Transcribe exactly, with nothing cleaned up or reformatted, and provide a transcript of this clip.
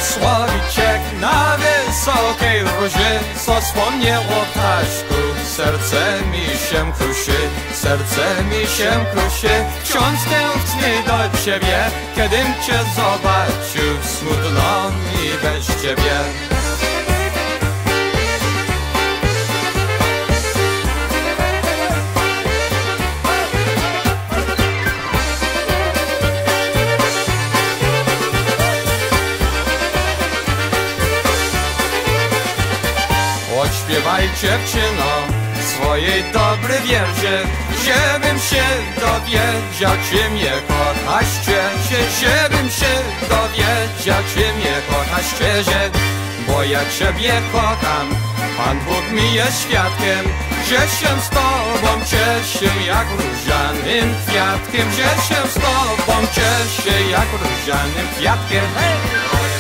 słowiciek na wysokiej róży, co wspomniało ptaszku. Serce mi się kruszy, serce mi się kruszy. Wciąż tęsknię do ciebie, kiedym cię zobaczył. Smutno mi bez ciebie. Odśpiewaj, dziewczyno, swojej dobry wiersze, żebym się dowiedział, czy mnie kochasz szczerze, żebym się dowiedział, czy mnie kochasz szczerze, bo ja ciebie kocham, Pan Bóg mi jest świadkiem, że się z tobą cieszę jak różanym kwiatkiem, że się z tobą cieszę jak różanym kwiatkiem. Hey!